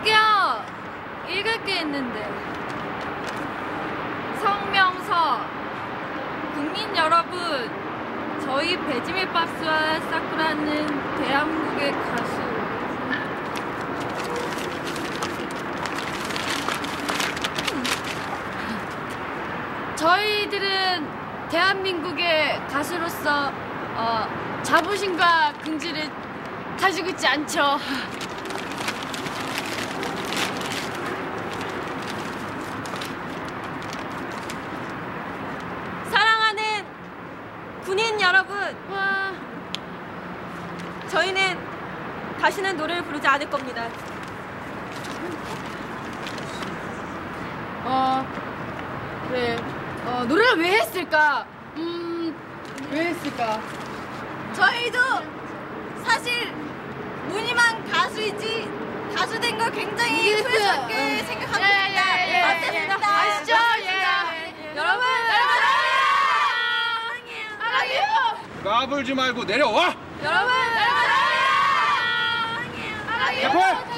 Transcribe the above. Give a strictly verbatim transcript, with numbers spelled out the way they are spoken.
저기요, 읽을 게 있는데. 성명서. 국민 여러분, 저희 배지밀밥스와 사쿠라는 대한민국의 가수. 저희들은 대한민국의 가수로서 어, 자부심과 긍지를 가지고 있지 않죠. 사랑하는 군인 여러분, 와. 저희는 다시는 노래를 부르지 않을 겁니다. 어, 그래. 어, 노래를 왜 했을까? 음, 왜 했을까? 저희도 사실 무늬만 가수이지 가수 된 걸 굉장히 후회스럽게 생각하고 있습니다. 예, 예, 예, 맞습니다. 예. 아시죠? 예. 여러분, 사랑해요. 사랑해요. 까불지 말고 내려와. 여러분, 사랑해요. 대포!